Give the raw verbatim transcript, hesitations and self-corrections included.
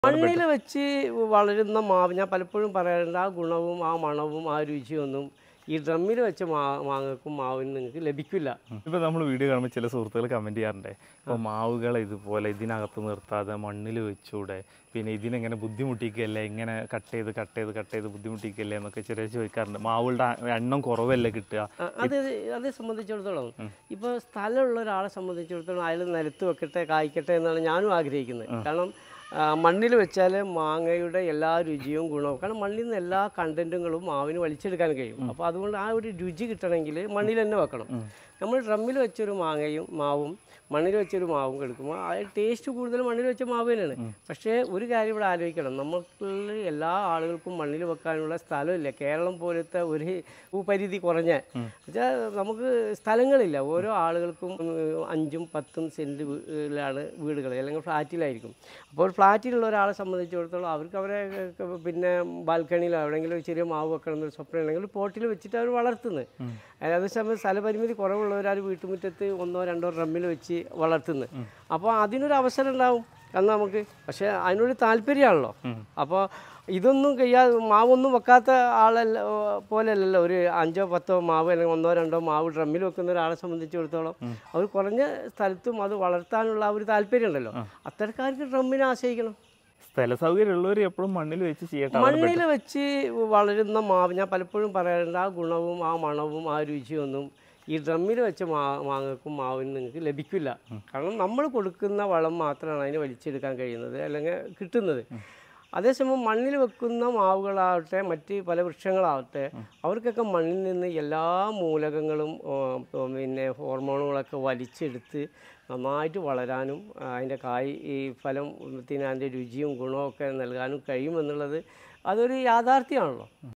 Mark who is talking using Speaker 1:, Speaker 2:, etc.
Speaker 1: മണ്ണിൽ വെച്ച് വളരുന്ന മാവ് ഞാൻ പലപ്പോഴും പറയാറുണ്ട്, ആ ഗുണവും ആ മണവും ആ രുചിയൊന്നും ഈ ഡ്രമ്മിൽ വെച്ച മാ മാങ്ങക്കും മാവിനും നിങ്ങൾക്ക് ലഭിക്കില്ല.
Speaker 2: ഇപ്പോൾ നമ്മൾ വീഡിയോ കാണുമ്പോൾ ചില സുഹൃത്തുക്കൾ കമൻറ്റ് ചെയ്യാറുണ്ട്, ഇപ്പോൾ മാവുകളെ ഇതുപോലെ ഇതിനകത്ത് നിർത്താതെ മണ്ണിൽ വെച്ചൂടെ, പിന്നെ ഇതിനെങ്ങനെ ബുദ്ധിമുട്ടിക്കല്ലേ, ഇങ്ങനെ കട്ട് ചെയ്ത് കട്ട് ചെയ്ത് കട്ട് ചെയ്ത് ബുദ്ധിമുട്ടിക്കല്ലേ എന്നൊക്കെ ചെറിയ ചോദിക്കാറുണ്ട്. മാവുകളുടെ എണ്ണം കുറവല്ലേ കിട്ടുക?
Speaker 1: അത് അതേ സംബന്ധിച്ചിടത്തോളം ഇപ്പോൾ സ്ഥലമുള്ള ഒരാളെ സംബന്ധിച്ചിടത്തോളം അയാൾ നിലത്ത് വെക്കട്ടെ കായ്ക്കട്ടെ എന്നാണ് ഞാനും ആഗ്രഹിക്കുന്നത്. കാരണം മണ്ണിൽ വെച്ചാൽ മാങ്ങയുടെ എല്ലാ രുചിയും ഗുണവും, കാരണം മണ്ണിൽ നിന്ന് എല്ലാ കണ്ടൻറ്റുകളും മാവിന് വലിച്ചെടുക്കാൻ കഴിയും. അപ്പോൾ അതുകൊണ്ട് ആ ഒരു രുചി കിട്ടണമെങ്കിൽ മണ്ണിൽ തന്നെ വെക്കണം. നമ്മൾ ഡ്രമ്മിൽ വെച്ചൊരു മാങ്ങയും മാവും മണ്ണിൽ വെച്ചൊരു മാവും എടുക്കുമ്പോൾ ആ ടേസ്റ്റ് കൂടുതൽ മണ്ണിൽ വെച്ച മാവ് തന്നെയാണ്. പക്ഷേ ഒരു കാര്യം ഇവിടെ ആലോചിക്കണം, നമുക്ക് എല്ലാ ആളുകൾക്കും മണ്ണിൽ വെക്കാനുള്ള സ്ഥലമില്ല. കേരളം പോലത്തെ ഒരു ഭൂപരിധി കുറഞ്ഞ വെച്ചാൽ നമുക്ക് സ്ഥലങ്ങളില്ല. ഓരോ ആളുകൾക്കും അഞ്ചും പത്തും സെൻറ്റിലാണ് വീടുകൾ, അല്ലെങ്കിൽ ഫ്ലാറ്റിലായിരിക്കും. അപ്പോൾ ഒരു ഫ്ലാറ്റിലുള്ള ഒരാളെ സംബന്ധിച്ചിടത്തോളം അവർക്ക് അവരെ പിന്നെ ബാൽക്കണിയിലോ എവിടെയെങ്കിലും ഒരു ചെറിയ മാവ് വെക്കണം എന്നൊരു സ്വപ്നം ഉണ്ടെങ്കിൽ പോട്ടിൽ വെച്ചിട്ട് അവർ വളർത്തുന്നത്. അതേസമയം സ്ഥലപരിമിതി കുറവുള്ളവരാൾ വീട്ടുമുറ്റത്ത് ഒന്നോ രണ്ടോ ഡ്രമ്മിൽ വെച്ച് വളർത്തുന്നത്. അപ്പോൾ അതിനൊരു അവസരം ഉണ്ടാവും കാരണം നമുക്ക്, പക്ഷേ അതിനൊരു താല്പര്യമാണല്ലോ. അപ്പോൾ ഇതൊന്നും കഴിയാതെ മാവൊന്നും വെക്കാത്ത ആളല്ല പോലെയല്ലല്ലോ ഒരു അഞ്ചോ പത്തോ മാവ് അല്ലെങ്കിൽ ഒന്നോ രണ്ടോ മാവ് ഡ്രമ്മിൽ വെക്കുന്ന ഒരാളെ സംബന്ധിച്ചിടത്തോളം അവർ കുറഞ്ഞ സ്ഥലത്തും അത് വളർത്താനുള്ള ആ ഒരു താല്പര്യം ഉണ്ടല്ലോ. അത്തരക്കാർക്ക് ഡ്രമ്മിനെ ആശ്രയിക്കണം.
Speaker 2: സ്ഥല സൗകര്യം ഉള്ളവർ എപ്പോഴും മണ്ണിൽ വെച്ച് ചെയ്യട്ടെ.
Speaker 1: മണ്ണിൽ വെച്ച് വളരുന്ന മാവ് ഞാൻ പലപ്പോഴും പറയാറുണ്ട്, ആ ഗുണവും ആ മണവും ആ രുചിയൊന്നും ഈ ഡ്രമ്മിൽ വെച്ച മാ മാങ്ങക്കും മാവിനും നിങ്ങൾക്ക് ലഭിക്കില്ല. കാരണം നമ്മൾ കൊടുക്കുന്ന വളം മാത്രമാണ് അതിന് വലിച്ചെടുക്കാൻ കഴിയുന്നത് അല്ലെങ്കിൽ കിട്ടുന്നത്. അതേസമയം മണ്ണിൽ വെക്കുന്ന മാവുകളാവട്ടെ മറ്റ് പല വൃക്ഷങ്ങളാവട്ടെ അവർക്കൊക്കെ മണ്ണിൽ നിന്ന് എല്ലാ മൂലകങ്ങളും പിന്നെ ഹോർമോണുകളൊക്കെ വലിച്ചെടുത്ത് നന്നായിട്ട് വളരാനും അതിൻ്റെ കായ് ഈ ഫലത്തിന് അതിൻ്റെ രുചിയും ഗുണവും ഒക്കെ നൽകാനും കഴിയുമെന്നുള്ളത് അതൊരു യാഥാർത്ഥ്യമാണല്ലോ.